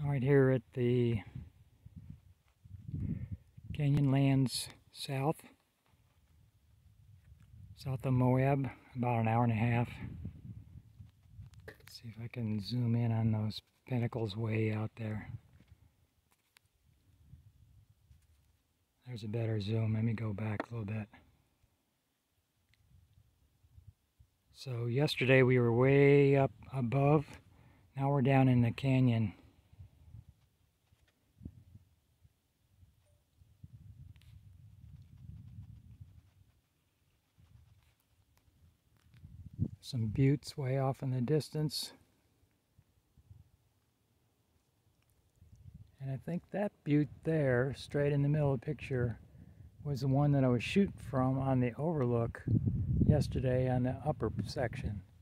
Right here at the Canyonlands south of Moab, about an hour and a half. Let's see if I can zoom in on those pinnacles way out there. There's a better zoom. Let me go back a little bit. So yesterday we were way up above. Now we're down in the canyon. Some buttes way off in the distance. And I think that butte there, straight in the middle of the picture, was the one that I was shooting from on the overlook yesterday on the upper section.